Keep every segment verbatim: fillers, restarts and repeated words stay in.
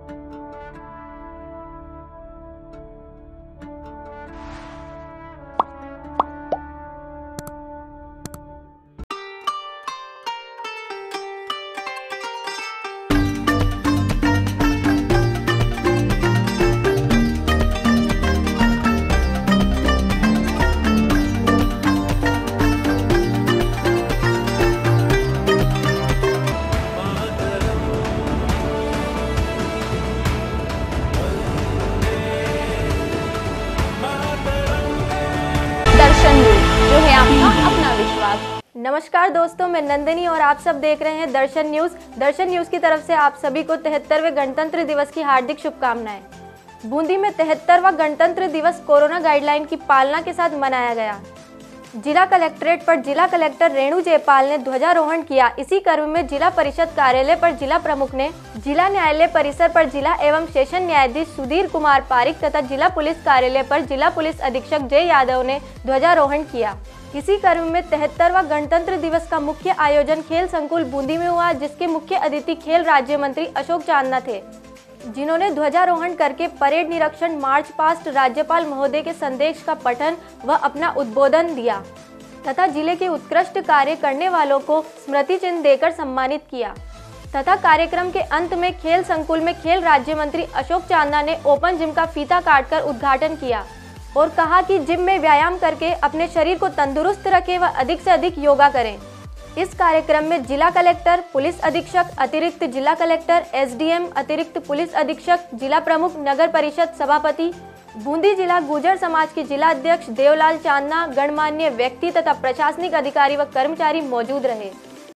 दर्शन news, जो है आपका अपना विश्वास। नमस्कार दोस्तों, मैं नंदिनी और आप सब देख रहे हैं दर्शन न्यूज। दर्शन न्यूज की तरफ से आप सभी को तिहत्तरवें गणतंत्र दिवस की हार्दिक शुभकामनाएं। बूंदी में तिहत्तरवां गणतंत्र दिवस कोरोना गाइडलाइन की पालना के साथ मनाया गया। जिला कलेक्ट्रेट पर जिला कलेक्टर रेणु जयपाल ने ध्वजारोहण किया। इसी क्रम में जिला परिषद कार्यालय पर जिला प्रमुख ने, जिला न्यायालय परिसर पर जिला एवं सेशन न्यायाधीश सुधीर कुमार पारिक तथा जिला पुलिस कार्यालय पर जिला पुलिस अधीक्षक जय यादव ने ध्वजारोहण किया। इसी क्रम में तिहत्तरवां गणतंत्र दिवस का मुख्य आयोजन खेल संकुल बूंदी में हुआ, जिसके मुख्य अतिथि खेल राज्य मंत्री अशोक चांदना थे, जिन्होंने ध्वजारोहण करके परेड निरीक्षण, मार्च पास्ट, राज्यपाल महोदय के संदेश का पठन व अपना उद्बोधन दिया तथा जिले के उत्कृष्ट कार्य करने वालों को स्मृति चिन्ह देकर सम्मानित किया तथा कार्यक्रम के अंत में खेल संकुल में खेल राज्य मंत्री अशोक चांदना ने ओपन जिम का फीता काटकर उद्घाटन किया और कहा कि जिम में व्यायाम करके अपने शरीर को तंदुरुस्त रखें व अधिक से अधिक योगा करें। इस कार्यक्रम में जिला कलेक्टर, पुलिस अधीक्षक, अतिरिक्त जिला कलेक्टर, एसडीएम, अतिरिक्त पुलिस अधीक्षक, जिला प्रमुख, नगर परिषद सभापति, बूंदी जिला गुर्जर समाज के जिला अध्यक्ष देवलाल चांदना, गणमान्य व्यक्ति तथा प्रशासनिक अधिकारी व कर्मचारी मौजूद रहे।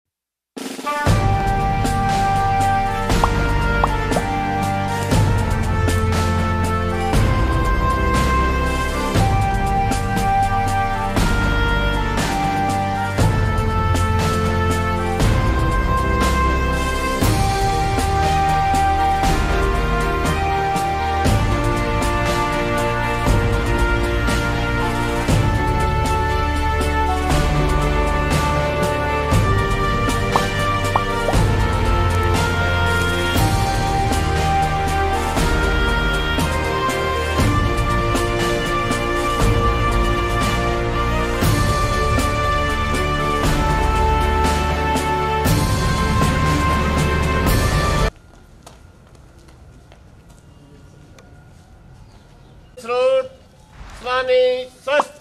श्रोत स्वामी स्वस्थ।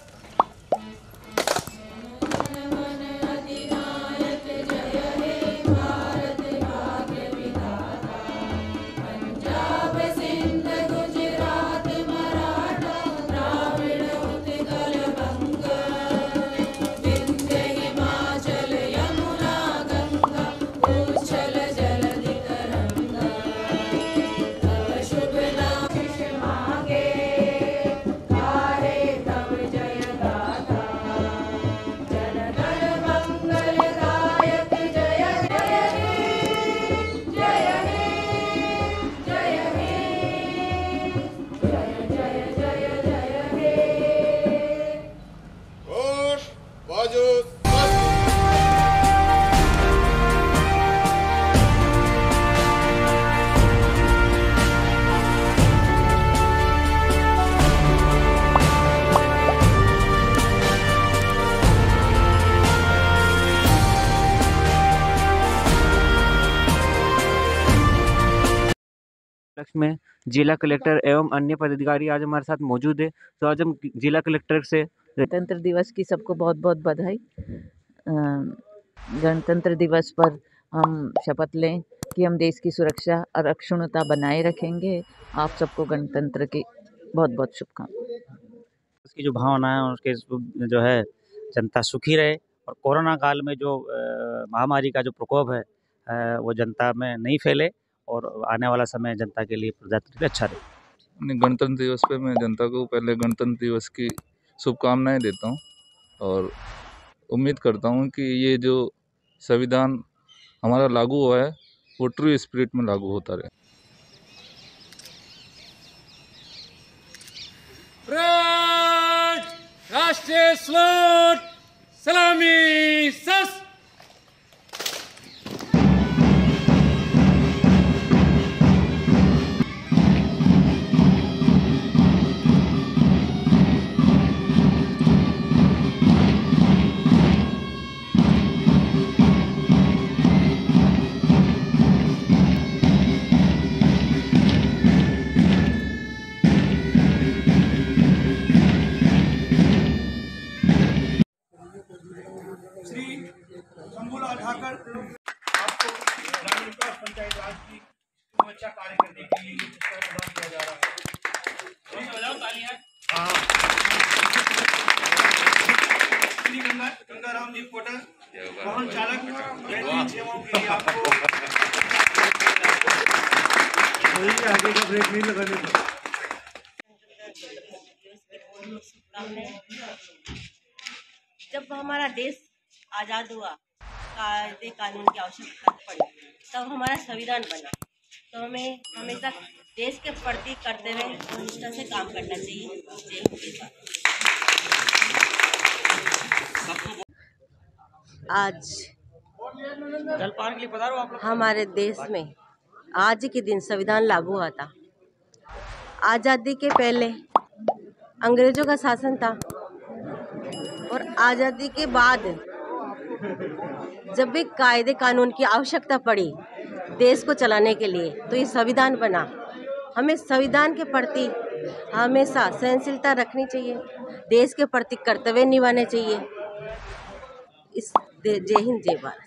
लक्ष्य में जिला कलेक्टर एवं अन्य पदाधिकारी आज हमारे साथ मौजूद है। तो आज हम जिला कलेक्टर से गणतंत्र दिवस की सबको बहुत बहुत बधाई। गणतंत्र दिवस पर हम शपथ लें कि हम देश की सुरक्षा और अक्षुण्णता बनाए रखेंगे। आप सबको गणतंत्र की बहुत बहुत शुभकामनाएं। उसकी जो भावना है उसके जो है जनता सुखी रहे और कोरोना काल में जो महामारी का जो प्रकोप है वो जनता में नहीं फैले और आने वाला समय जनता के लिए प्रजातंत्र के अच्छा रहे। गणतंत्र दिवस पे मैं जनता को पहले गणतंत्र दिवस की शुभकामनाएं देता हूं और उम्मीद करता हूं कि ये जो संविधान हमारा लागू हुआ है वो ट्रू स्पिरिट में लागू होता रहे। राष्ट्रीय सलूट, सलामी, सस। आपको ग्रामीण विकास पंचायत राज की खूब अच्छा कार्य करने के लिए ये पुरस्कार प्रदान किया जा रहा है। श्री गंगा गंगाराम जी पोटर वाहन चालक बेहतरीन सेवाओं के लिए आपको आगे का ब्रेक नहीं लगाने का। जब हमारा देश आज़ाद हुआ, कायदे कानून की आवश्यकता पड़ी, तब हमारा संविधान बना। तो हमें हमेशा देश के प्रति कर्तव्य और निष्ठा से काम करना चाहिए। जय हिंद। आज हमारे देश में आज के दिन संविधान लागू हुआ था। आज़ादी के पहले अंग्रेजों का शासन था और आज़ादी के बाद जब भी कायदे कानून की आवश्यकता पड़ी देश को चलाने के लिए, तो ये संविधान बना। हमें संविधान के प्रति हमेशा सहनशीलता रखनी चाहिए, देश के प्रति कर्तव्य निभाने चाहिए। इस जय हिंद, जय भारत।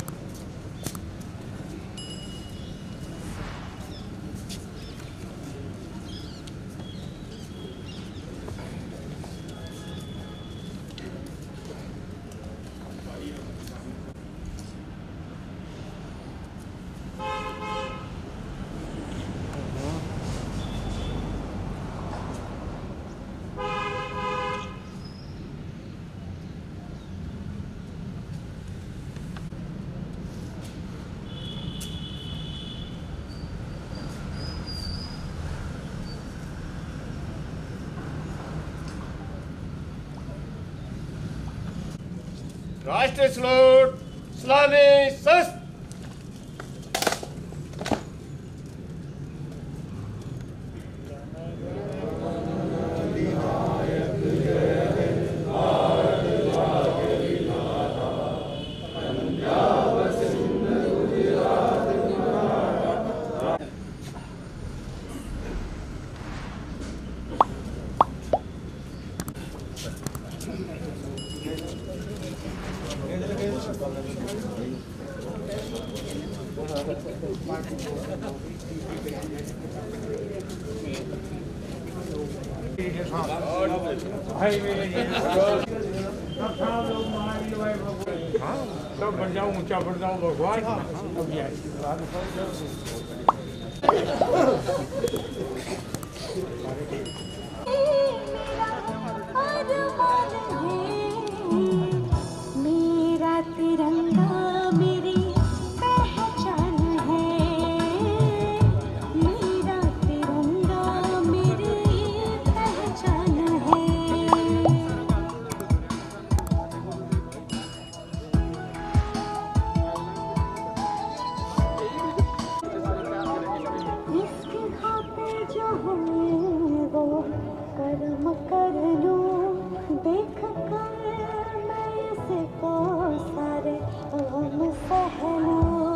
राष्ट्रीय सलूट, सलामी, शस्त्र। सब बन जाऊँ, ऊंचा बन जाऊँ भगवान। मेरा तिरंगा मेरी पहचान है, मेरा तिरंगा मेरी पहचान है। इसके खाते जो हूँ वो कर्म कर लूँ, देख कर मैं इसको सारे गम सह लूँ।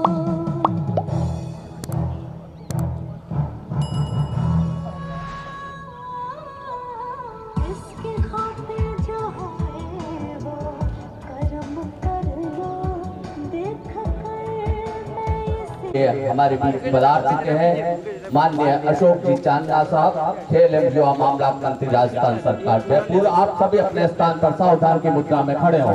इसके खाते जो है वो कर्म कर लूँ, देख कर मैं इसे। हमारे बीच पधार चुके हैं माननीय अशोक जी चांदना साहब, खेल एवं युवा मामला मंत्री राजस्थान सरकार जयपुर। आप सभी अपने स्थान पर सावधान की मुद्रा में खड़े हों।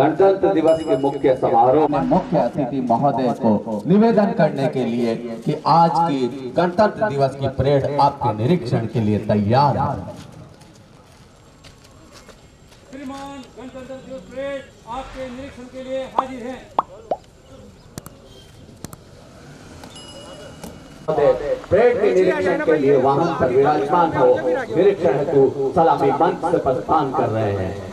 गणतंत्र दिवस के मुख्य समारोह में मुख्य अतिथि महोदय को निवेदन करने के लिए कि आज की गणतंत्र दिवस की परेड आपके निरीक्षण के लिए तैयार है। श्रीमान गणतंत्र दिवस परेड आपके निरीक्षण के लिए हाजिर है। परेड के निरीक्षण के लिए वाहन पर विराजमान हो निरीक्षण हेतु सलामी मंच से प्रस्थान कर रहे हैं।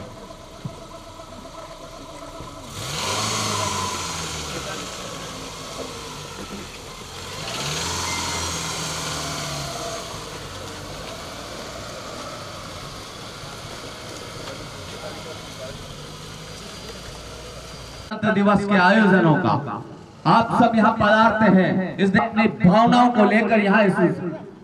गणतंत्र दिवस के आयोजनों का आप सब यहाँ पधारते हैं, इस दिन अपनी भावनाओं को लेकर यहाँ इस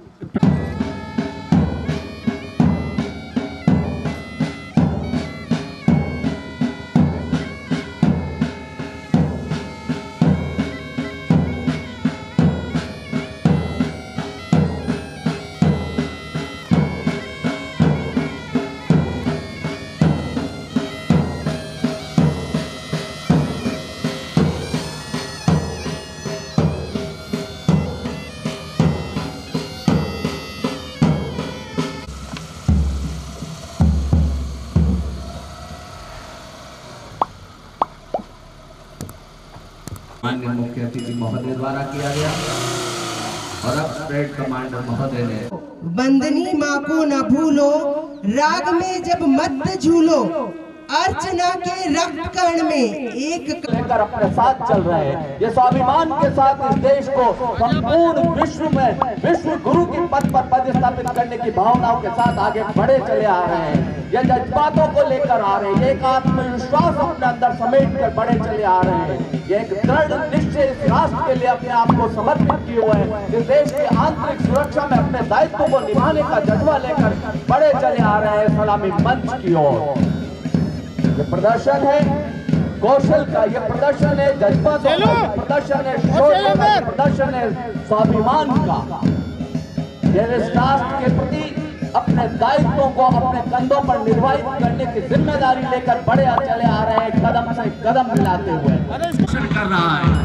माननीय मुख्य अतिथि महोदय द्वारा किया गया और अब परेड कमांडर महोदय ने वंदनी माँ को न भूलो, राग में जब मत झूलो, अर्चना के रक्त कण में एक लेकर अपने साथ चल रहे हैं। ये स्वाभिमान के साथ इस देश को संपूर्ण विश्व में विश्व गुरु के पद पर पदस्थापित करने की भावनाओं के साथ आगे बढ़े चले आ रहे हैं। ये जज्बातों को लेकर आ रहे हैं, एक आत्मविश्वास अपने अंदर समेट कर बढ़े चले आ रहे हैं। ये एक दृढ़ निश्चय इस राष्ट्र के लिए अपने आप को समर्पित किए हुए हैं। इस देश की आंतरिक सुरक्षा में अपने दायित्व को निभाने का जज्बा लेकर बढ़े चले आ रहे हैं सलामी मंच की ओर। ये प्रदर्शन है कौशल का, ये प्रदर्शन है जज्बातों का, ये प्रदर्शन है शौर्य का, ये प्रदर्शन है स्वाभिमान का। ये राष्ट्र के प्रति अपने दायित्वों को अपने कंधों पर निर्वाहित करने की जिम्मेदारी लेकर बड़े चले आ रहे हैं, कदम से कदम मिलाते हुए कर रहा है।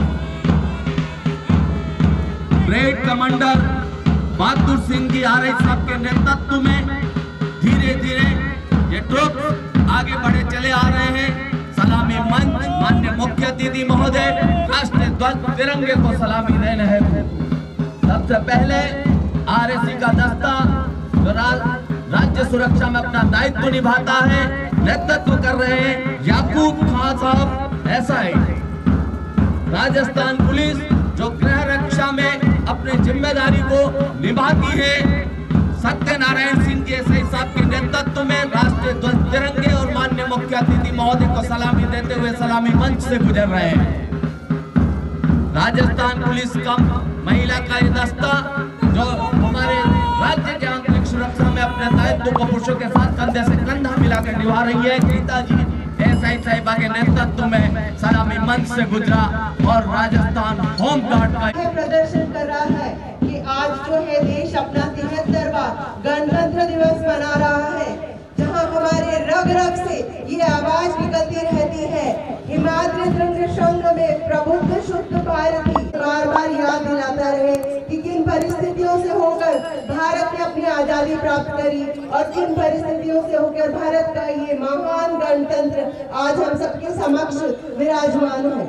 Parade commander Bahadur Singh ji R S F के नेतृत्व में धीरे धीरे ये ट्रुप आगे बढ़े चले आ रहे हैं। सलामी मंच माननीय मुख्य अतिथि महोदय राष्ट्रीय ध्वज तिरंगे को सलामी दे रहे हैं। सबसे पहले आरएसी का दस्ता जो राज्य सुरक्षा में अपना दायित्व निभाता है, नेतृत्व कर रहे हैं याकूब खान साहब एसआई। राजस्थान पुलिस जो गृह रक्षा में अपनी जिम्मेदारी को निभाती है, सत्यनारायण सिंह जी एसआई साहब के नेतृत्व में राष्ट्रीय ध्वज तिरंगे और माननीय मुख्य अतिथि महोदय को सलामी देते हुए सलामी मंच से गुजर रहे हैं। राजस्थान पुलिस का महिला का ये दस्ता जो हमारे राज्य के आंतरिक सुरक्षा में अपने दायित्व को पुरुषों के साथ कंधे से कंधा मिलाकर निभा रही है। गीता जी एसआई साहिबा के नेतृत्व में सलामी मंच से गुजरा और राजस्थान होम गार्ड का प्रदर्शन कर रहा है कि आज जो है देश अपना तिहत्तरवां गणतंत्र दिवस मना रहा है, जहां हमारे रग रग से ये आवाज निकलती रहती है, हिमाद्री त्रिरंग संघ में प्रबुद्ध शुद्ध भारती। बार बार याद दिलाता रहे कि किन परिस्थितियों से होकर भारत ने अपनी आजादी प्राप्त करी और किन परिस्थितियों से होकर भारत का ये महान गणतंत्र आज हम सबके समक्ष विराजमान है।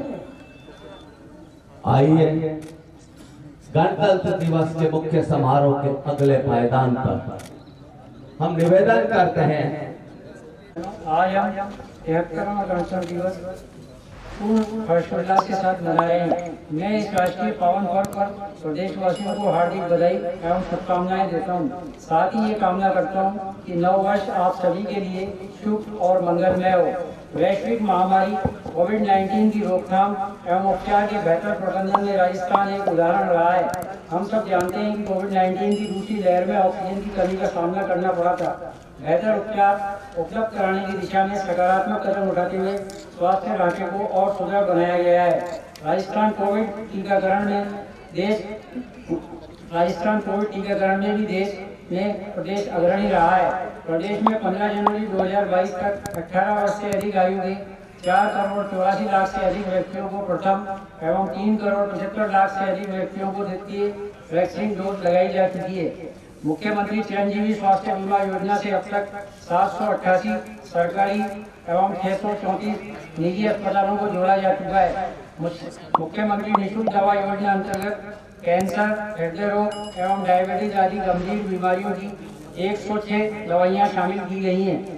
आइए गणतंत्र दिवस के मुख्य समारोह के अगले पायदान पर हम निवेदन करते हैं। आज हम तिहत्तरवां गणतंत्र दिवस पूर्ण हर्षोल्लास के साथ मना रहे हैं। मैं इस राष्ट्रीय पावन पर्व पर प्रदेशवासियों को हार्दिक बधाई एवं शुभकामनाएं देता हूं। साथ ही ये कामना करता हूं कि नव वर्ष आप सभी के लिए शुभ और मंगलमय हो। वैश्विक महामारी कोविड नाइन्टीन की रोकथाम एवं उपचार के बेहतर प्रबंधन में राजस्थान एक उदाहरण रहा है। हम सब जानते हैं कि कोविड नाइन्टीन की दूसरी लहर में ऑक्सीजन की कमी का सामना करना पड़ा था। बेहतर उपचार उपलब्ध कराने की दिशा में सकारात्मक कदम उठाते हुए स्वास्थ्य ढांचे को और सुदृढ़ बनाया गया है। राजस्थान कोविड टीकाकरण में देश राजस्थान कोविड टीकाकरण में भी देश में प्रदेश अग्रणी रहा है। प्रदेश में पंद्रह जनवरी दो हज़ार बाईस तक अठारह वर्ष से अधिक आयु के चार करोड़ चौरासी लाख से अधिक व्यक्तियों को प्रथम एवं तीन करोड़ पचहत्तर लाख से अधिक व्यक्तियों को द्वितीय वैक्सीन डोज लगाई जा चुकी है। मुख्यमंत्री चिरंजीवी स्वास्थ्य बीमा योजना से अब तक सात सौ अट्ठासी सरकारी एवं छह सौ चौंतीस निजी अस्पतालों को जोड़ा जा चुका है। मुख्यमंत्री निःशुल्क दवा योजना अंतर्गत कैंसर, हृदय रोग एवं डायबिटीज आदि गंभीर बीमारियों की एक सौ छह दवाइयाँ शामिल की गई हैं।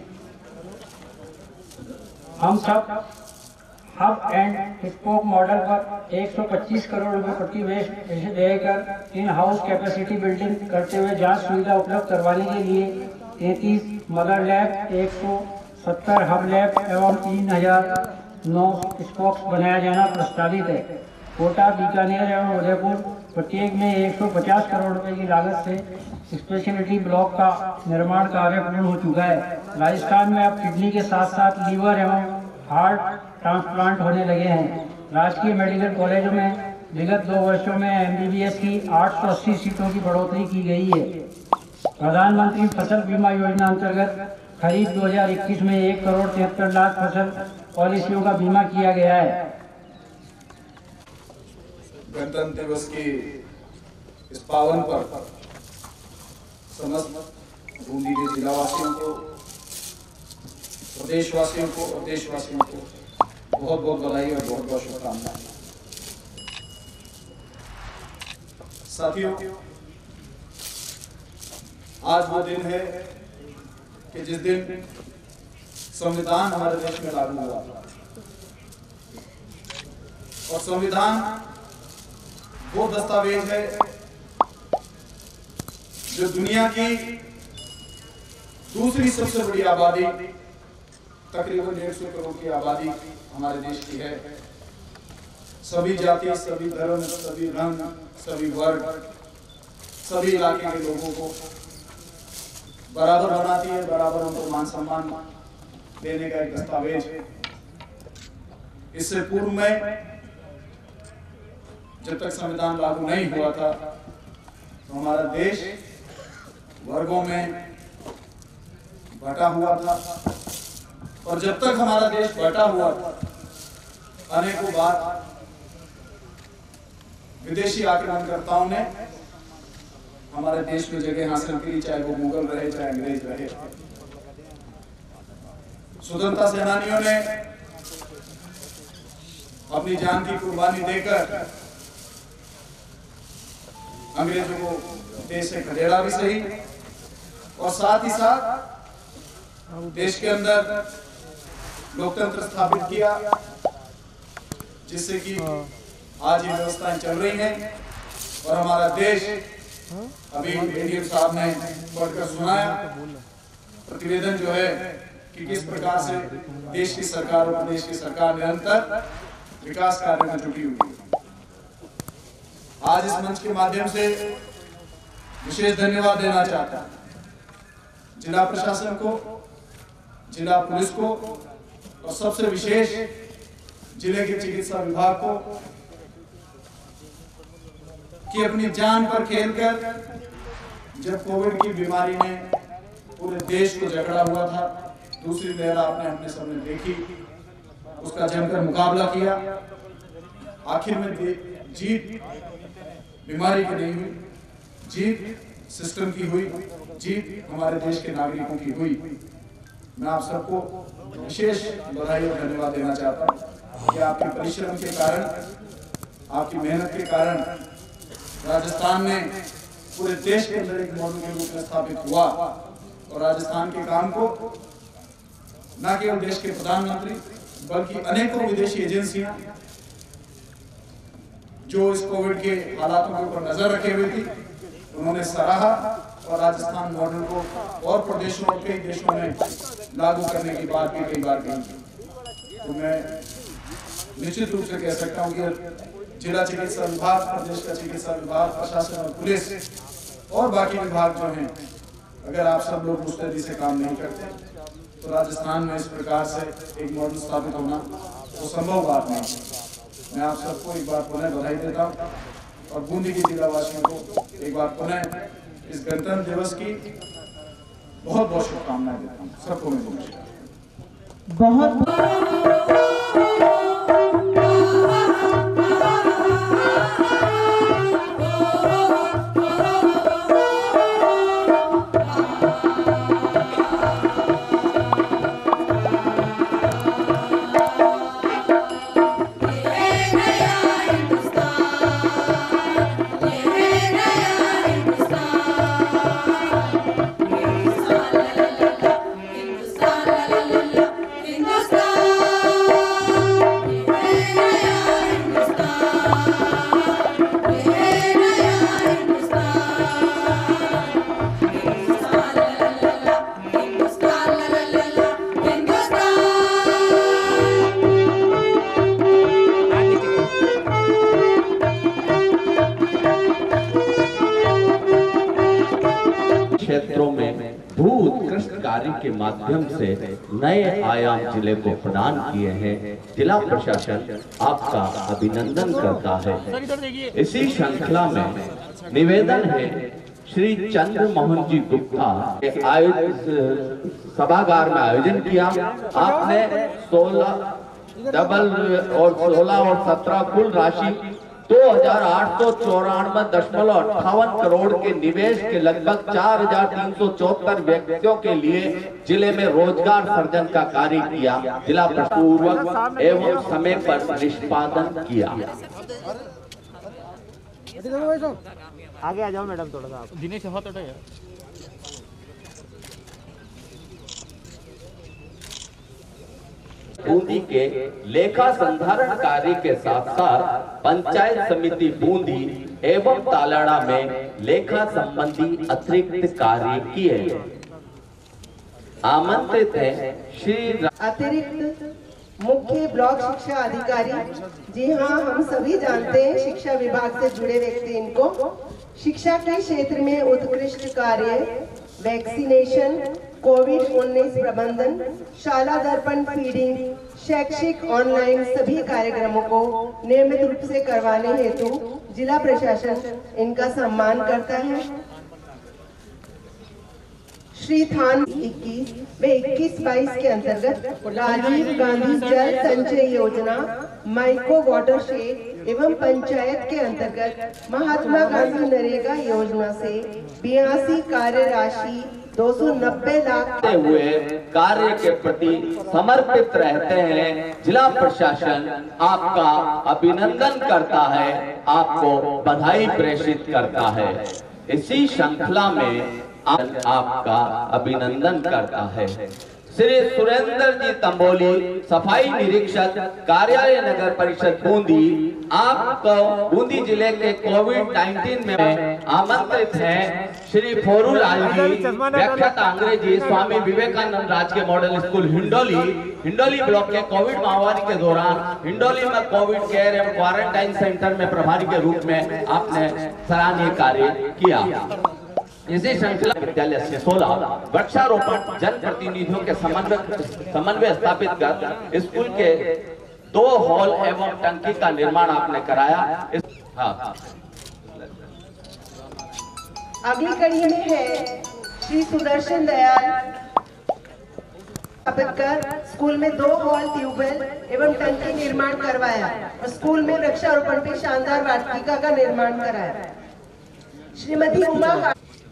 हम सब हब एंड स्पोक मॉडल पर एक सौ पच्चीस करोड़ रुपए प्रति वर्ष व्यय कर इन हाउस कैपेसिटी बिल्डिंग करते हुए जांच सुविधा उपलब्ध करवाने के लिए तैंतीस मदर लैब, एक सौ सत्तर हब लैब एवं तीन हजार नौ स्पोक्स बनाया जाना प्रस्तावित है। कोटा, बीकानेर एवं उदयपुर प्रत्येक में एक सौ पचास करोड़ रुपए की लागत से स्पेशलिटी ब्लॉक का निर्माण कार्य पूर्ण हो चुका है। राजस्थान में अब किडनी के साथ साथ लीवर एवं हार्ट ट्रांसप्लांट होने लगे हैं। राजकीय मेडिकल कॉलेजों में विगत दो वर्षों में एमबीबीएस की आठ सौ अस्सी सीटों की बढ़ोतरी की गई है। प्रधानमंत्री फसल बीमा योजना अंतर्गत खरीफ दो हज़ार इक्कीस में एक करोड़ तिहत्तर लाख फसल पॉलिसियों का बीमा किया गया है। गणतंत्र दिवस के इस पावन पर समस्त बूंदी के जिलावासियों को, प्रदेशवासियों को और देशवासियों को बहुत बहुत बधाई और बहुत बहुत शुभकामनाएं। साथियों, आज वो दिन है कि जिस दिन संविधान हमारे देश में लागू हुआ और संविधान वो दस्तावेज है जो दुनिया की दूसरी सबसे बड़ी आबादी, तकरीबन डेढ़ सौ करोड़ की आबादी हमारे देश की है। सभी जाति, सभी धर्म, सभी रंग, सभी वर्ग, सभी इलाके के लोगों को बराबर बनाती है, बराबर उनको मान सम्मान देने का एक दस्तावेज। इससे पूर्व में जब तक संविधान लागू नहीं हुआ था तो हमारा देश वर्गों में बटा हुआ था और जब तक हमारा देश बटा हुआ था अनेकों बार विदेशी आक्रमणकर्ताओं ने हमारे देश में जगह हासिल की, चाहे वो मुगल रहे चाहे अंग्रेज रहे। स्वतंत्रता सेनानियों ने अपनी जान की कुर्बानी देकर अंग्रेजों को देश से खदेड़ा भी सही और साथ ही साथ देश के अंदर लोकतंत्र स्थापित किया, जिससे कि आज ये व्यवस्थाएं चल रही हैं। और हमारा देश, अभी एडीएम साहब ने पढ़कर सुनाया प्रतिवेदन जो है कि किस प्रकार से देश की सरकार और प्रदेश की सरकार निरंतर विकास कार्य में जुटी हुई है। आज इस मंच के माध्यम से विशेष धन्यवाद देना चाहता हूं जिला प्रशासन को, जिला पुलिस को और सबसे विशेष जिले के चिकित्सा विभाग को कि अपनी जान पर खेलकर जब कोविड की बीमारी ने पूरे देश को जकड़ा हुआ था, दूसरी लहर आपने अपने सामने देखी, उसका जमकर मुकाबला किया। आखिर में जीत बीमारी की नहीं हुई, जीत सिस्टम की हुई, जीत हमारे देश के नागरिकों की हुई। मैं आप सबको विशेष बधाई और धन्यवाद देना चाहता हूँ कि आपके परिश्रम के कारण, आपकी मेहनत के कारण राजस्थान में पूरे देश के अंदर एक मॉडल के रूप में स्थापित हुआ और राजस्थान के काम को न केवल देश के प्रधानमंत्री बल्कि अनेकों विदेशी एजेंसियां जो इस कोविड के हालातों के ऊपर नजर रखे हुए थी, उन्होंने सराहा और राजस्थान मॉडल को और प्रदेशों और कई देशों में लागू करने की बात भी कई बार कही। तो मैं निश्चित रूप से कह सकता हूँ कि जिला चिकित्सा विभाग, प्रदेश का चिकित्सा विभाग, प्रशासन और पुलिस और बाकी विभाग जो हैं, अगर आप सब लोग मुस्तैदी से काम नहीं करते तो राजस्थान में इस प्रकार से एक मॉडल स्थापित होना वो संभव बात नहीं है। मैं आप सबको एक बार पुनः बधाई देता हूँ और बूंदी के जिलावासियों को एक बार पुनः इस गणतंत्र दिवस की बहुत बहुत शुभकामनाएं देता हूँ। सबको मैं नमस्कार। बहुत क्षेत्रों में भू उत्कृष्ट कार्य के माध्यम से नए आयाम जिले को प्रदान किए हैं। जिला प्रशासन आपका अभिनंदन करता है। इसी श्रृंखला में निवेदन है श्री चंद्र मोहन जी गुप्ता के आयोजित सभागार में आयोजन किया। आपने सोलह डबल और सोलह और सत्रह कुल राशि दो हजार आठ सौ चौरानवे दशमलव अट्ठावन करोड़ के निवेश के लगभग चार हजार तीन सौ चौहत्तर व्यक्तियों के लिए जिले में रोजगार सर्जन का कार्य किया। जिला पूर्वक एवं समय पर निष्पादन किया। आगे आ जाओ मैडम, थोड़ा सा दिनेश हो थोड़ा यार। बूंदी के लेखा संधारण कार्य के साथ साथ पंचायत समिति बूंदी एवं तालाड़ा में लेखा संबंधी अतिरिक्त कार्य किए। आमंत्रित है श्री अतिरिक्त मुख्य ब्लॉक शिक्षा अधिकारी। जी हाँ, हम सभी जानते हैं शिक्षा विभाग से जुड़े व्यक्ति इनको शिक्षा के क्षेत्र में उत्कृष्ट कार्य, वैक्सीनेशन, कोविड उन्नीस प्रबंधन, शाला दर्पण फीडिंग, शैक्षिक ऑनलाइन सभी कार्यक्रमों को नियमित रूप से करवाने हेतु जिला प्रशासन इनका सम्मान करता है। श्री थान इक्कीस व इक्कीस बाईस के अंतर्गत राजीव गांधी जल संचय योजना, माइको वाटर शेड एवं पंचायत के अंतर्गत महात्मा गांधी नरेगा योजना से बयासी कार्य राशि दो सौ नब्बे लाख हुए कार्य के प्रति समर्पित रहते हैं। जिला प्रशासन आपका अभिनंदन करता है, आपको बधाई प्रेषित करता है। इसी श्रृंखला में आपका अभिनंदन करता है। श्री सुरेंद्र जी तंबोली, सफाई निरीक्षक, कार्यालय नगर परिषद बूंदी, आपको बूंदी जिले के कोविड नाइन्टीन में आमंत्रित हैं। श्री फोरूलाल जी, व्याख्याता अंग्रेजी, स्वामी विवेकानंद राजकीय model school Hindoli, Hindoli block के कोविड महामारी के दौरान हिंडोली में कोविड केयर एवं क्वारंटाइन सेंटर में प्रभारी के रूप में आपने सराहनीय कार्य किया। इसी श्रृंखला विद्यालय से सोलह वृक्षारोपण जन प्रतिनिधियों के समन्वय समन्वय स्थापित कर स्कूल के दो हॉल एवं टंकी का निर्माण आपने कराया। इस, हाँ। अगली कड़ी में है श्री सुदर्शन दयाल स्थापित कर स्कूल में दो हॉल, ट्यूबवेल एवं टंकी निर्माण करवाया और स्कूल में वृक्षारोपण की शानदार वाटिका का निर्माण कराया। श्रीमती उमा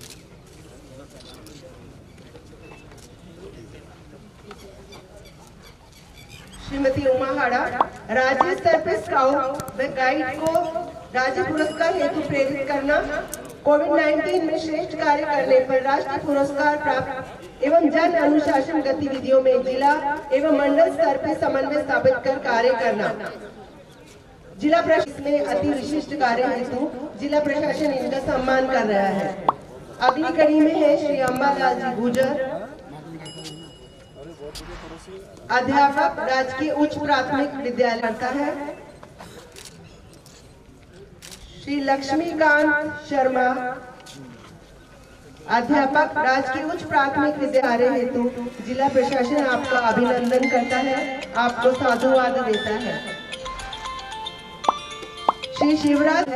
श्रीमती उमा हाड़ा राज्य स्तर पर स्काउट व गाइड को राज्य पुरस्कार हेतु प्रेरित करना, कोविड नाइन्टीन में श्रेष्ठ कार्य करने पर राष्ट्रीय पुरस्कार प्राप्त एवं जन अनुशासन गतिविधियों में जिला एवं मंडल स्तर पर समन्वय स्थापित कर कार्य करना। जिला प्रशासन में अति विशिष्ट कार्य हेतु जिला प्रशासन इनका सम्मान कर रहा है। अगली कड़ी में है श्री अम्बालाल जी गुजर, अध्यापक, राजकीय उच्च प्राथमिक विद्यालय करता है। श्री लक्ष्मीकांत शर्मा, अध्यापक, राजकीय उच्च प्राथमिक विद्यालय हेतु जिला प्रशासन आपका अभिनंदन करता है, आपको साधुवाद देता है। श्री शिवराज,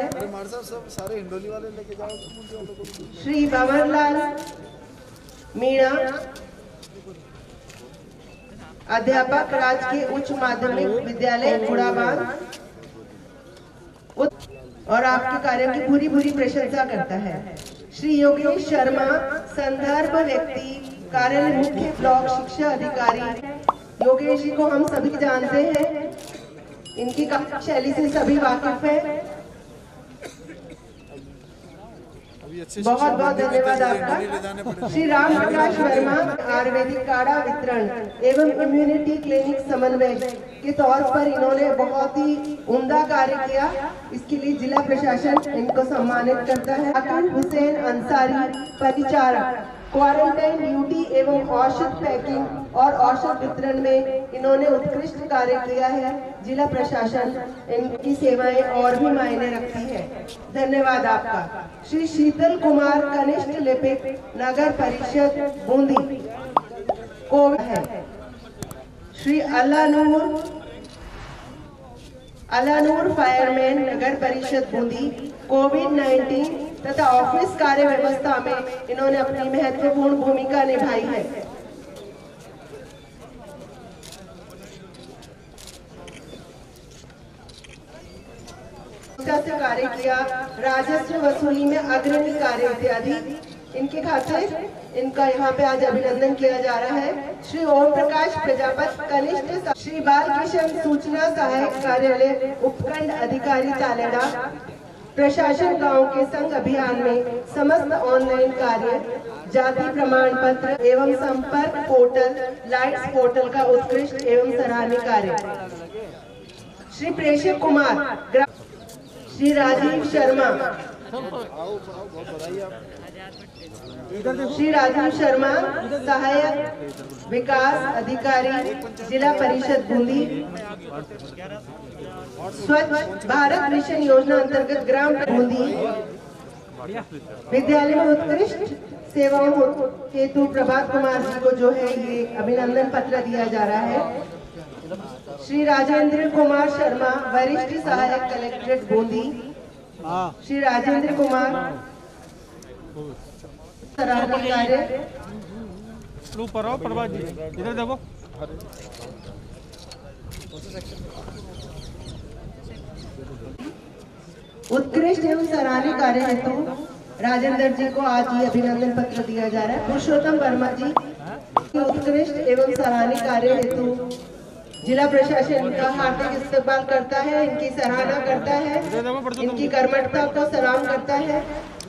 श्री भंवरलाल मीणा, अध्यापक राजकीय उच्च माध्यमिक विद्यालय गुड़ाबांध और आपके कार्यों की पूरी पूरी प्रशंसा करता है। श्री योगेश शर्मा संदर्भ व्यक्ति कार्यालय मुख्य ब्लॉक शिक्षा अधिकारी। योगेश जी को हम सभी जानते हैं, इनकी कार्यशैली से सभी वाकिफ है। बहुत बहुत धन्यवाद आपका। श्री राम प्रकाश वर्मा आयुर्वेदिक काढ़ा वितरण एवं इम्यूनिटी क्लिनिक समन्वय के तौर पर इन्होंने बहुत ही उम्दा कार्य किया, इसके लिए जिला प्रशासन इनको सम्मानित करता है। अकील हुसैन अंसारी परिचारक क्वारंटाइन ड्यूटी एवं औषध पैकिंग और औषध वितरण में इन्होंने उत्कृष्ट कार्य किया है। जिला प्रशासन इनकी सेवाएं और भी मायने रखती है, धन्यवाद आपका। श्री शीतल कुमार कनिष्ठ लिपिक नगर परिषद बूंदी कोविड है। श्री अलानूर अलानूर फायरमैन नगर परिषद बूंदी कोविड नाइन्टीन तथा ऑफिस कार्य व्यवस्था में इन्होंने अपनी महत्वपूर्ण भूमिका निभाई है। से कार्य किया, राजस्व वसूली में अग्रणी कार्य इत्यादि इनके खाते इनका यहाँ पे आज अभिनंदन किया जा रहा है। श्री ओम प्रकाश प्रजापति कनिष्ठ श्री बाल किशन सूचना सहायक कार्यालय उपखंड अधिकारी तालेडा प्रशासन गांव के संघ अभियान में समस्त ऑनलाइन कार्य जाति प्रमाण पत्र एवं संपर्क पोर्टल लाइट्स पोर्टल का उत्कृष्ट एवं सराहनीय कार्य। श्री प्रेषक कुमार श्री राजीव शर्मा श्री राजीव शर्मा सहायक विकास अधिकारी जिला परिषद बूंदी स्वच्छ भारत मिशन योजना अंतर्गत ग्राम बूंदी विद्यालय में उत्कृष्ट सेवाओं हेतु प्रभात कुमार जी को जो है ये अभिनंदन पत्र दिया जा रहा है। श्री राजेंद्र कुमार शर्मा वरिष्ठ सहायक कलेक्ट्रेट बूंदी श्री राजेंद्र कुमार सराहनीय कार्य। इधर देखो उत्कृष्ट एवं सराहनीय कार्य हेतु राजेंद्र जी को आज ये अभिनंदन पत्र दिया जा रहा है। पुरुषोत्तम वर्मा जी उत्कृष्ट एवं सराहनीय कार्य हेतु जिला प्रशासन इनका हार्दिक इस्तेमाल करता है, इनकी सराहना करता है, इनकी कर्मठता को सलाम करता है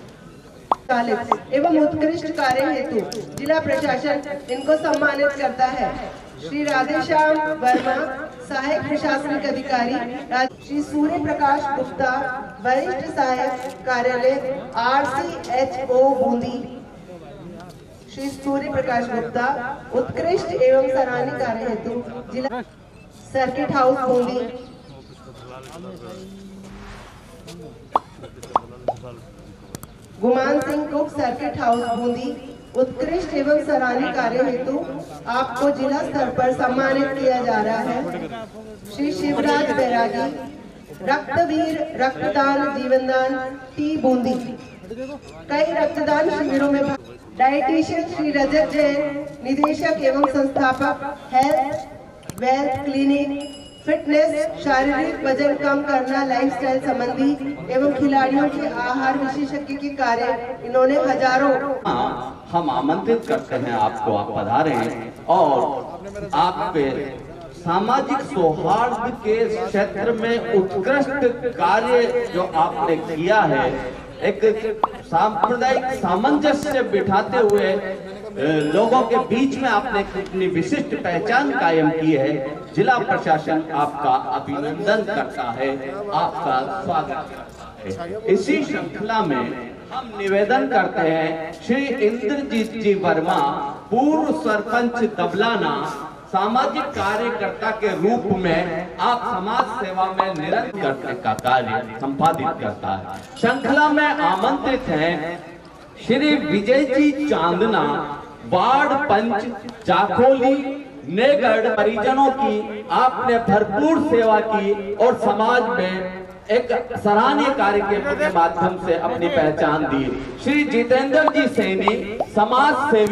एवं उत्कृष्ट कार्य हेतु जिला प्रशासन इनको सम्मानित करता है। श्री राधेश्याम वर्मा सहायक प्रशासनिक अधिकारी, श्री सूर्य प्रकाश गुप्ता वरिष्ठ सहायक कार्यालय R C H O Bundi Shri Surya Prakash Gupta उत्कृष्ट एवं सराहनीय कार्य हेतु जिला circuit house Bundi. Guman Singh cook circuit house Bundi उत्कृष्ट एवं सराहनीय कार्य हेतु आपको जिला स्तर पर सम्मानित किया जा रहा है। श्री शिवराज बैरागी रक्तवीर रक्तदान जीवनदान टी बूंदी कई रक्तदान शिविरों में डाइटिशियन श्री रजत जैन निदेशक एवं संस्थापक हेल्थ वेल्थ क्लिनिक फिटनेस शारीरिक वजन कम करना लाइफस्टाइल संबंधी एवं खिलाड़ियों के आहार विशेषज्ञ के कार्य इन्होंने हजारों हम आमंत्रित करते हैं आपको, आप पधारें और आपके सामाजिक सौहार्द के क्षेत्र में उत्कृष्ट कार्य जो आपने किया है, एक सांप्रदायिक सामंजस्य बिठाते हुए लोगों के बीच में आपने अपनी विशिष्ट पहचान कायम की है। जिला प्रशासन आपका अभिनंदन करता है, आपका स्वागत करता है। इसी श्रृंखला में हम निवेदन करते हैं श्री इंद्रजीत जी वर्मा पूर्व सरपंच दबलाना सामाजिक कार्यकर्ता के रूप में आप समाज सेवा में निरंतर करने का कार्य संपादित करता है। श्रृंखला में आमंत्रित हैं श्री विजय जी चांदना वार्ड पंच जाखोली नेगढ़। परिजनों की आपने भरपूर सेवा की और समाज में एक सराहनीय कार्य के माध्यम से अपनी पहचान दी। श्री जितेंद्र जी सैनी समाज सेवी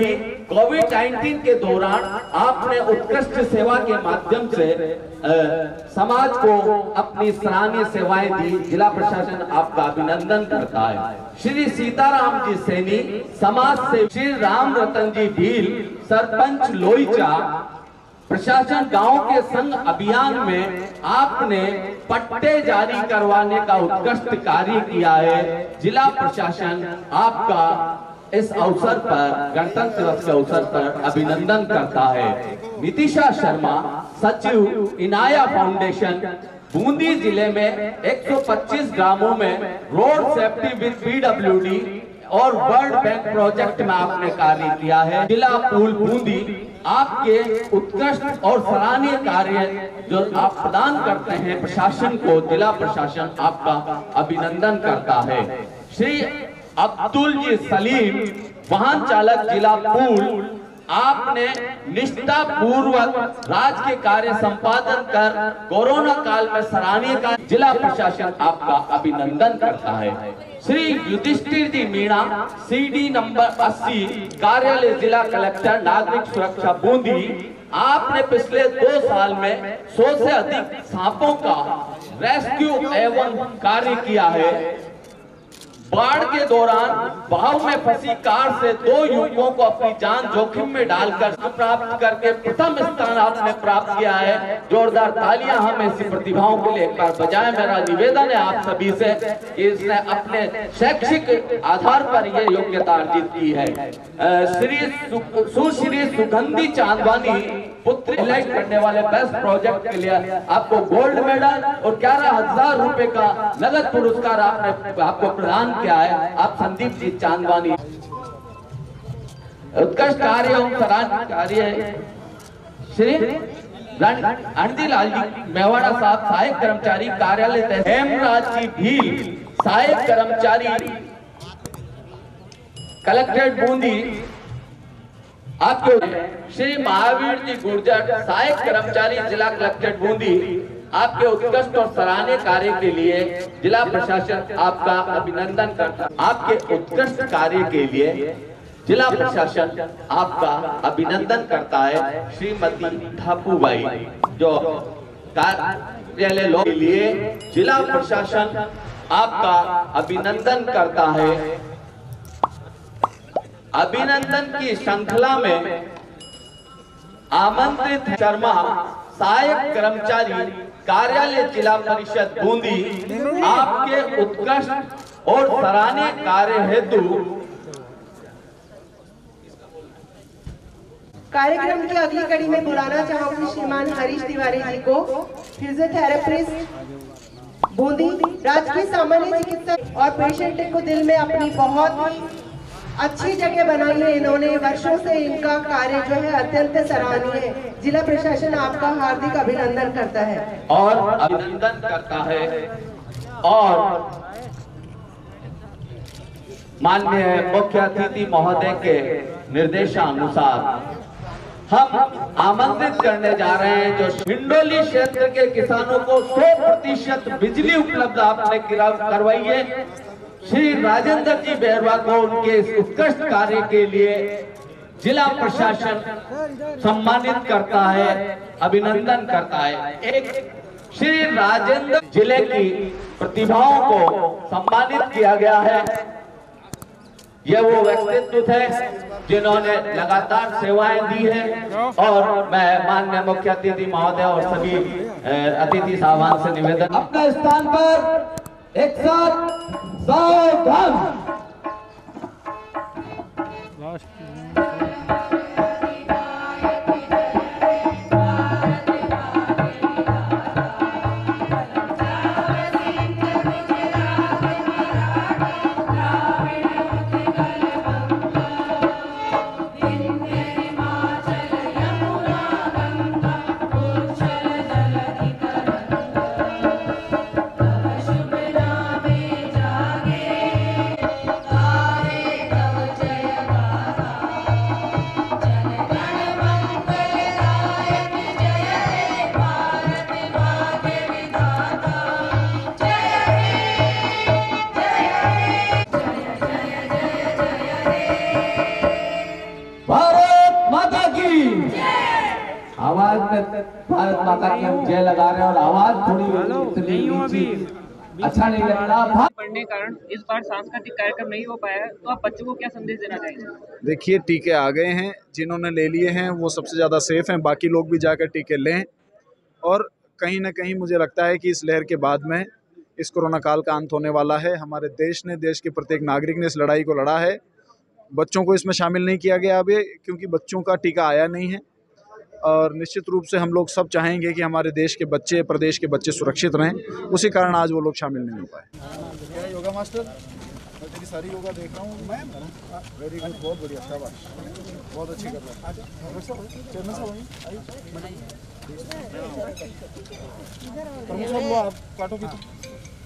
कोविड नाइन्टीन के दौरान आपने उत्कृष्ट सेवा के माध्यम से आ, समाज को अपनी सराहनीय सेवाएं दी। जिला प्रशासन आपका अभिनंदन करता है। श्री सीताराम जी सैनी समाज से श्री राम रतन जी भील सरपंच लोईचा प्रशासन गांव के संघ अभियान में आपने पट्टे जारी करवाने का उत्कृष्ट कार्य किया है। जिला प्रशासन आपका इस अवसर पर गणतंत्र दिवस के अवसर पर अभिनंदन करता है। नितिशा शर्मा सचिव इनाया फाउंडेशन बूंदी जिले में एक सौ पच्चीस ग्रामों में रोड सेफ्टी विद पीडब्ल्यूडी और वर्ल्ड बैंक प्रोजेक्ट में आपने कार्य किया है। जिला पूल बूंदी आपके उत्कृष्ट और सराहनीय कार्य जो आप प्रदान करते हैं प्रशासन को, जिला प्रशासन आपका अभिनंदन करता है। श्री अब्दुल जी सलीम वाहन चालक जिला पूल आपने निष्ठा पूर्वक राज्य के कार्य संपादन कर कोरोना काल में सराहनीय कार्य, जिला प्रशासन आपका अभिनंदन करता है। श्री युधिष्ठिर जी मीणा सीडी नंबर अस्सी कार्यालय जिला कलेक्टर नागरिक सुरक्षा बूंदी, आपने पिछले दो साल में सौ से अधिक सांपों का रेस्क्यू एवं कार्य किया है। बाढ़ के दौरान बहाव में फंसी कार से दो युवकों को अपनी जान जोखिम में डालकर प्राप्त करके प्रथम स्थान आपने प्राप्त किया है। जोरदार तालियां हम ऐसी प्रतिभाओं के लिए एक बार बजाएं। मेरा निवेदन है आप सभी से कि इसने अपने शैक्षिक आधार पर यह योग्यता अर्जित की है। श्री सुश्री सुगंधी चांदवानी पुत्र इलेक्ट करने वाले बेस्ट प्रोजेक्ट के लिए आपको गोल्ड मेडल और ग्यारह हजार रुपए का नगद पुरस्कार आपने आपको प्रदान किया है। आप संदीप जी चांदवानी उत्कृष्ट कार्य और सराहनीय कार्य श्री रणदीलाल जी मेवाड़ा साहब सहायक कर्मचारी कार्यालय हेमराज जी भील सहायक कर्मचारी कलेक्ट्रेट बूंदी आपके श्री महावीर जी गुर्जर सहायक कर्मचारी जिला कलेक्ट्रेट बूंदी आपके उत्कृष्ट और सराहनीय कार्य के लिए जिला प्रशासन आपका अभिनंदन करता है। आपके उत्कृष्ट कार्य के लिए जिला प्रशासन आपका अभिनंदन करता है। श्रीमती ठाकुबाई जो कार्यालय लोग के लिए जिला प्रशासन आपका अभिनंदन करता है। अभिनंदन की श्रृंखला में आमंत्रित शर्मा सहायक कर्मचारी कार्यालय जिला परिषद बूंदी, आपके उत्कृष्ट और सराहनीय कार्य हेतु कार्यक्रम की अगली कड़ी में बुलाना चाहूंगी श्रीमान हरीश तिवारी जी को, फिजियोथेरेपिस्ट बूंदी, राजकीय सामान्य चिकित्सक और पेशेंट को दिल में अपनी बहुत अच्छी जगह बनाई है। इन्होंने वर्षों से इनका कार्य जो है अत्यंत सराहनीय है। जिला प्रशासन आपका हार्दिक अभिनंदन करता है और अभिनंदन करता है। और माननीय मुख्य अतिथि महोदय के निर्देशानुसार हम आमंत्रित करने जा रहे हैं जो हिंडोली क्षेत्र के किसानों को सौ प्रतिशत बिजली उपलब्ध आपने करवाई है। श्री राजेंद्र जी बेहरवा को उनके इस उत्कृष्ट कार्य के लिए जिला प्रशासन सम्मानित करता है, अभिनंदन करता है। एक श्री राजेंद्र जिले की प्रतिभाओं को सम्मानित किया गया है। ये वो व्यक्तित्व थे जिन्होंने लगातार सेवाएं दी हैं और मैं माननीय मुख्य अतिथि महोदय और सभी अतिथि साहबान से निवेदन, अपने स्थान पर एक साथ सावधान। में भारत माता की हम जय लगा रहे हैं और आवाज थोड़ी इतनी नीची अच्छा नहीं लगता। पड़ने के कारण इस बार सांस्कृतिक कार्यक्रम नहीं हो पाया है, तो आप बच्चों को क्या संदेश देना चाहेंगे? देखिए, टीके आ गए हैं, जिन्होंने ले लिए हैं वो सबसे ज़्यादा सेफ हैं, बाकी लोग भी जाकर टीके लें। और कहीं ना कहीं मुझे लगता है कि इस लहर के बाद में इस कोरोना काल का अंत होने वाला है। हमारे देश ने, देश के प्रत्येक नागरिक ने इस लड़ाई को लड़ा है। बच्चों को इसमें शामिल नहीं किया गया अभी, क्योंकि बच्चों का टीका आया नहीं है। और निश्चित रूप से हम लोग सब चाहेंगे कि हमारे देश के बच्चे, प्रदेश के बच्चे सुरक्षित रहें, उसी कारण आज वो लोग शामिल नहीं हो पाए। योगा मास्टर, मैं तेरी सारी योगा देख रहा हूँ मैं। वेरी गुड, बहुत बढ़िया, शाबाश, बहुत अच्छी कर रहा है। आप काटो भी तो।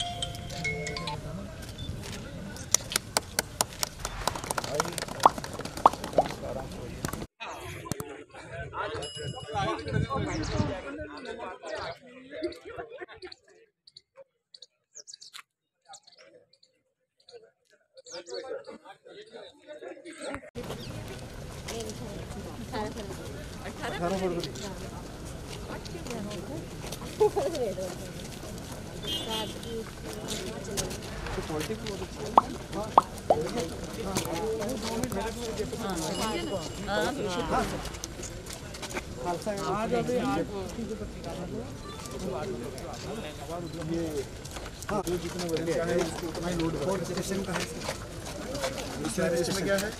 इसमें क्या है?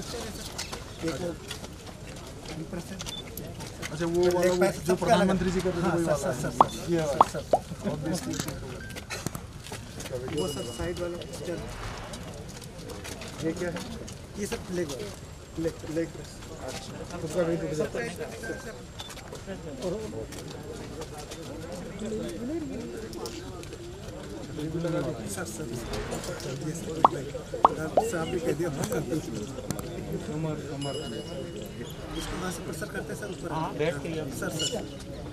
अच्छा, वो वाला जो प्रधानमंत्री जी करते थे वही वाला है। ये वो सब साइड वाला ये क्या है? ये सब लेग लेग लेग प्रेस। अच्छा, उसका वेट उठ जाता है। सर सर आप भी कह दिया कमर कमर इसको वहाँ से प्रेशर करते हैं सर ऊपर। हाँ, बैठ के सर सर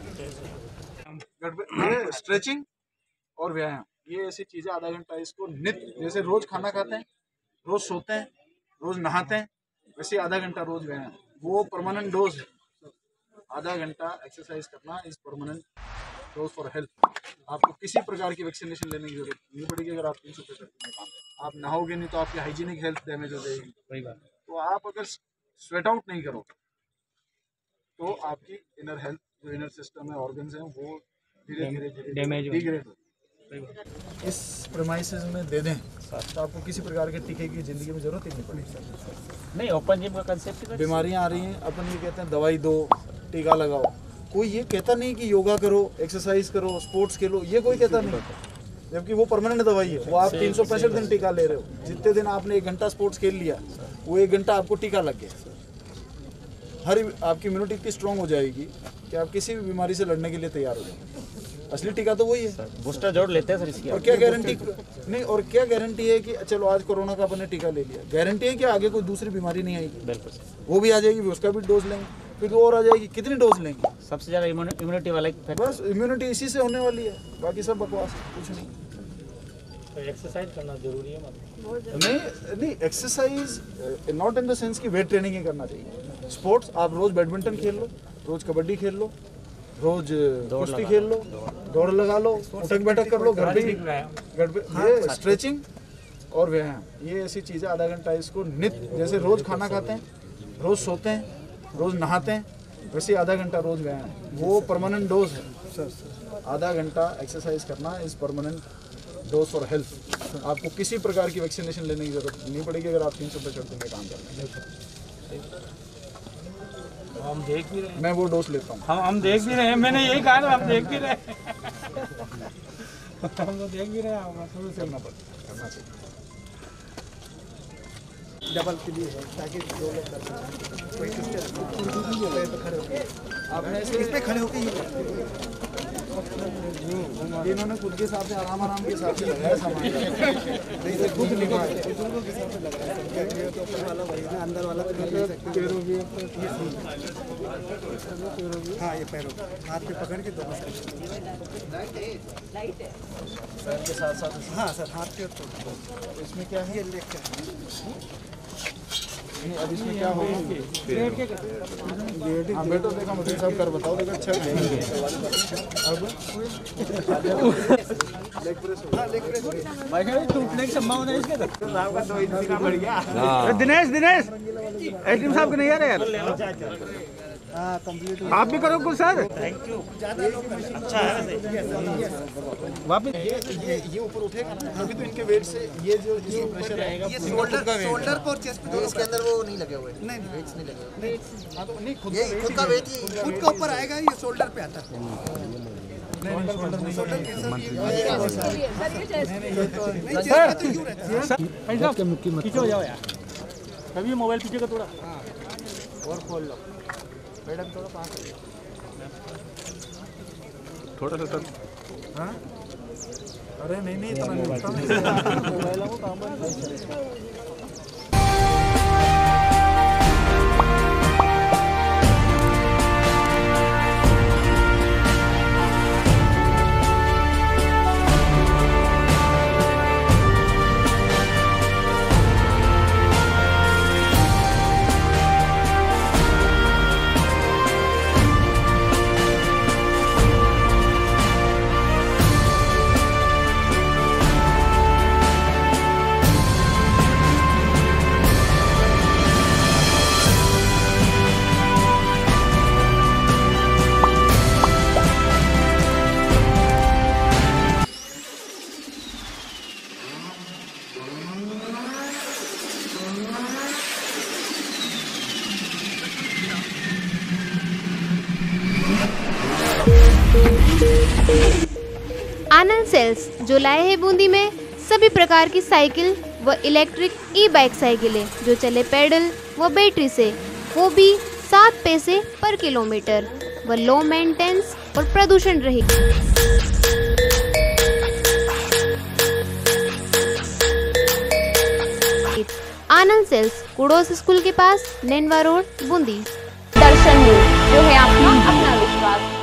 ये स्ट्रेचिंग और व्यायाम, ये ऐसी चीज़ें आधा घंटा इसको नित्य, जैसे रोज खाना खाते हैं, रोज सोते हैं, रोज नहाते हैं, वैसे आधा घंटा रोज व्यायाम, वो परमानेंट डोज है। आधा घंटा एक्सरसाइज करना is permanent dose for health. आपको किसी प्रकार की वैक्सीनेशन लेने की जरूरत नहीं पड़ेगी अगर आप तीन सौ पैंसठ में काम आप नहाओगे नहीं तो आपकी हाइजीनिक हेल्थ डैमेज हो जाएगी। वही बात। तो आप अगर स्वेट आउट नहीं करो तो आपकी इनर हेल्थ, जो इनर सिस्टम है, ऑर्गन्स हैं, वो धीरे धीरे डैमेज डिग्रेड हो। इस प्रेमाइसेस में दे दें तो आपको किसी प्रकार के टीके की जिंदगी में जरूरत ही नहीं पड़ेगी। नहीं, ओपन जिम का कंसेप्ट, बीमारियां आ रही हैं, अपन ये कहते हैं दवाई दो, टीका लगाओ। कोई ये कहता नहीं कि योगा करो, एक्सरसाइज करो, स्पोर्ट्स खेलो, ये कोई कहता नहीं, जबकि वो परमानेंट दवाई है। वो आप तीन सौ पैंसठ दिन टीका ले रहे हो। जितने दिन आपने एक घंटा स्पोर्ट्स खेल लिया, वो एक घंटा आपको टीका लग गया। हर आपकी इम्यूनिटी इतनी स्ट्रांग हो जाएगी कि आप किसी भी बीमारी से लड़ने के लिए तैयार हो जाएंगे। असली टीका तो वही है। बूस्टर जोड़ लेते हैं सर इसकी। और क्या गारंटी नहीं, और क्या गारंटी है कि चलो आज कोरोना का अपन ने टीका ले लिया, गारंटी है कि आगे कोई दूसरी बीमारी नहीं आएगी? बिल्कुल, वो भी आ जाएगी, उसका भी डोज लेंगे, फिर और आ जाएगी। कितनी डोज लेंगे? सबसे ज़्यादा इम्यूनिटी वाला, बस इम्यूनिटी इसी से होने वाली है, बाकी सब बकवास, कुछ नहीं। तो एक्सरसाइज करना जरूरी है मतलब? नहीं नहीं, exercise not in the sense कि वेट ट्रेनिंग ही करना चाहिए। स्पोर्ट्स, आप रोज बैडमिंटन खेल लो, रोज कबड्डी खेल लो, रोज कुश्ती खेल लो, दौड़ लगा लो, उठक बैठक कर लो, घर पे घर पे ये स्ट्रेचिंग और व्यायाम, ये ऐसी चीज़ें आधा घंटा इसको नित्य, जैसे रोज खाना खाते हैं, रोज सोते हैं, रोज नहाते हैं, वैसे आधा घंटा रोज व्यायाम, वो परमानेंट डोज है। आधा घंटा एक्सरसाइज करना is permanent dose for health. आपको किसी प्रकार की वैक्सीनेशन लेने की जरूरत नहीं पड़ेगी अगर आप तीन सौ पैंसठ दिन में काम कर रहे हैं। हम देख भी रहे हैं, मैं वो डोज लेता हूँ। हम हम देख भी रहे हैं, मैंने यही कहा ना, हम देख भी रहे हैं हम तो देख भी रहे हैं, शुरू से करना करना चाहिए। डबल के लिए है ताकि दो लोग कर सकें। कोई किसके खड़े होकर आपने इस पे खड़े होकर इन्होंने खुद के हिसाब से आराम आराम के हिसाब से लगाया सामान, नहीं खुद लिखा है, बुजुर्गों के हिसाब से लगाया है। ये तो ऊपर वाला वही है, अंदर वाला तो नहीं ले सकते। पैरों भी हाँ, ये पैरों हाथ पे पकड़ के दोनों सर के साथ साथ हाँ सर, हाथ पे तो इसमें क्या है? ये लेग का अब इसमें क्या होगा? हाँ बेटो देखा मुझे सब कर बताओ देखो अच्छा अब लेग प्रेस लेग प्रेस भाई टूटने की संभावना है इसके तो साहब का दो इंच का बढ़ गया। दिनेश दिनेश एटीएम साहब को नहीं आ रहे यार। हाँ कंप्लीट आप भी करो कुछ सर। Thank you. अच्छा है वापस ये ये ये ऊपर उठेगा ना तभी तो इनके वेट से ये जो ये प्रेशर आएगा ये शोल्डर शोल्डर पर चेस्ट पे इसके अंदर वो नहीं लगे हुए नहीं वेट्स नहीं लगे हुए हां तो नहीं खुद खुद का वेट ही खुद का ऊपर आएगा ये शोल्डर पे आता है। नहीं शोल्डर नहीं शोल्डर सर ऐसा पीछे हो जाओ यार कभी मोबाइल पीछे का थोड़ा और खोल लो मैडम थोड़ा पास थोड़ा सा सर हाँ अरे नहीं नहीं इतना नहीं मोबाइल को काम आनंद सेल्स जो लाए हैं बूंदी में सभी प्रकार की साइकिल व इलेक्ट्रिक ई बाइक साइकिलें जो चले पैडल व बैटरी से, वो भी सात पैसे पर किलोमीटर व लो मेंटेनेंस और प्रदूषण रहित। आनंद सेल्स कुड़ोस स्कूल के पास, नैनवा रोड, बूंदी। दर्शन न्यूज जो है आपका अपना विश्वास।